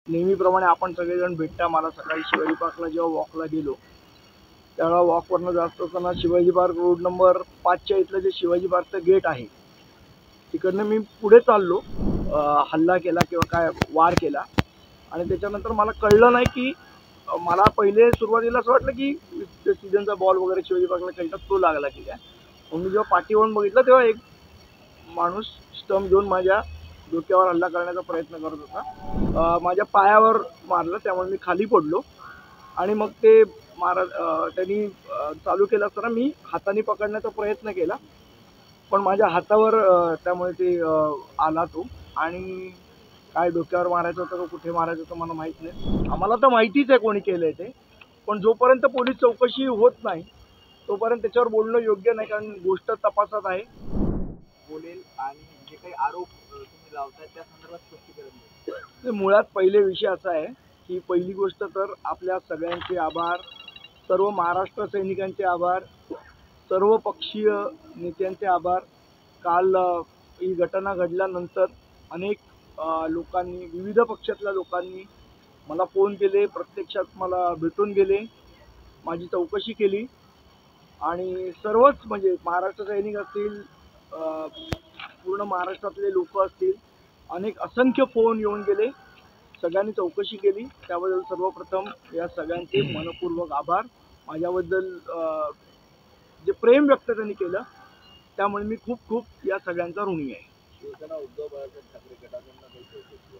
नेहमीप्रमाणे आपण सगळेजण भेटता. मला सकाळी शिवाजी पार्कला जेव्हा वॉकला गेलो त्यावेळेला वॉकवरनं जात असताना शिवाजी पार्क रोड नंबर 5च्या इथलं जे शिवाजी पार्कचं गेट आहे तिकडनं मी पुढे चाललो. हल्ला केला किंवा काय वार केला आणि त्याच्यानंतर मला कळलं नाही की मला पहिले सुरुवातीला असं वाटलं की सीझनचा बॉल वगैरे शिवाजी पार्कला खेळतात तो लागला की काय. मग मी जेव्हा पाठीवरून बघितलं तेव्हा एक माणूस स्टंप घेऊन माझ्या डोक्यावर हल्ला करण्याचा प्रयत्न करत होता. माझ्या पायावर मारलं त्यामुळे मी खाली पडलो आणि मग ते त्यांनी चालू केलं असताना मी हाताने पकडण्याचा प्रयत्न केला पण माझ्या हातावर त्यामुळे ते आला तो आणि काय डोक्यावर मारायचं होतं का कुठे मारायचं होतं मला माहीत नाही. आम्हाला तर माहितीच आहे कोणी केलंय ते, पण जोपर्यंत पोलीस चौकशी होत नाही तोपर्यंत त्याच्यावर बोलणं योग्य नाही, कारण गोष्ट तपासात आहे. बोलेल आणि जे काही आरोप तुम्ही लावताय त्या संदर्भात स्पष्टीकरण द्या. मुळात पहिले विषय असा आहे की पहिली गोष्ट तर आपल्या सगळ्यांचे आभार, सर्व महाराष्ट्र सैनिकांचे आभार, सर्व पक्षीय नेत्यांचे आभार. काल ही घटना घडल्यानंतर अनेक लोकांनी, विविध पक्षातल्या लोकांनी मला फोन केले, प्रत्यक्षात मला भेटून गेले, माझी चौकशी केली आणि सर्वच म्हणजे महाराष्ट्र सैनिक असतील, पूर्ण महाराष्ट्रातले लोक असतील, अनेक असंख्य फोन येऊन गेले, सगळ्यांनी चौकशी केली. त्याबद्दल सर्वप्रथम या सगळ्यांचे मनपूर्वक आभार. माझ्याबद्दल जे प्रेम व्यक्त त्यांनी केलं त्यामुळे मी खूप खूप या सगळ्यांचा ऋणी आहे. शिवसेना उद्धव बाळासाहेब ठाकरे गटाकडून काही चौकशी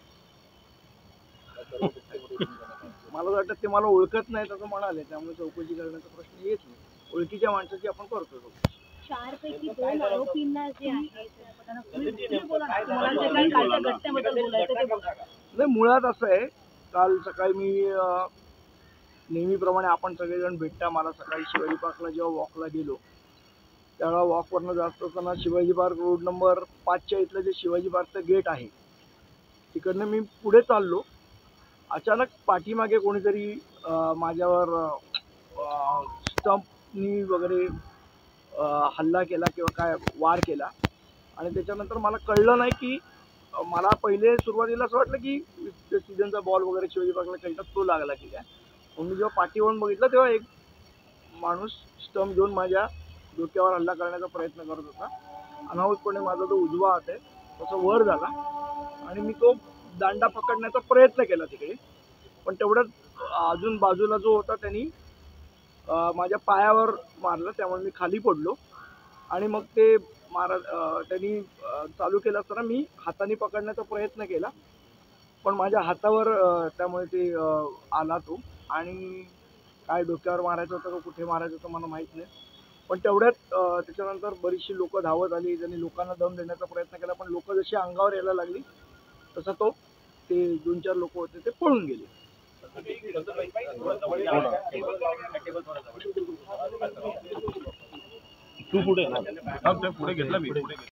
मला वाटतं ते मला ओळखत नाहीत असं म्हणाले, त्यामुळे चौकशी करण्याचा प्रश्न येत नाही. ओळखीच्या माणसाची आपण करतो चौकशी. 4 पैकी 2 आरोपींना जे आहे नाही, मुळात असं आहे, काल सकाळी मी नेहमीप्रमाणे आपण सगळेजण भेटता. मला सकाळी शिवाजी पार्कला जेव्हा वॉकला गेलो त्यावेळेला वॉकवरनं जात असताना शिवाजी पार्क रोड नंबर 5च्या इथलं जे शिवाजी पार्कचं गेट आहे तिकडनं मी पुढे चाललो. अचानक पाठीमागे कोणीतरी माझ्यावर स्टंपनी वगैरे हल्ला केला किंवा काय वार केला आणि त्याच्यानंतर मला कळलं नाही की मला पहिले सुरुवातीला असं वाटलं की सीझनचा बॉल वगैरे शिवाजी पार्कला खेळतात तो लागला की काय. मग मी जेव्हा पाठीवरून बघितलं तेव्हा एक माणूस स्टंप घेऊन माझ्या डोक्यावर हल्ला करण्याचा प्रयत्न करत होता. अनाहूतपणे माझा जो उजवा हात आहे तसा वर झाला आणि मी तो दांडा पकडण्याचा प्रयत्न केला तिकडे, पण तेवढ्यात अजून बाजूला जो होता त्यांनी माझ्या पायावर मारलं त्यामुळे मी खाली पडलो आणि मग ते त्यांनी चालू केलं असताना मी हाताने पकडण्याचा प्रयत्न केला पण माझ्या हातावर त्यामुळे ते आला तो आणि काय डोक्यावर मारायचं होतं का कुठे मारायचं होतं मला माहीत नाही. पण तेवढ्यात त्याच्यानंतर बरीचशी लोकं धावत आली, त्यांनी लोकांना दम देण्याचा प्रयत्न केला, पण लोक जशी अंगावर यायला लागली तसा तो ते 2-4 लोक होते ते पळून गेले. तू पुढे घेतला मी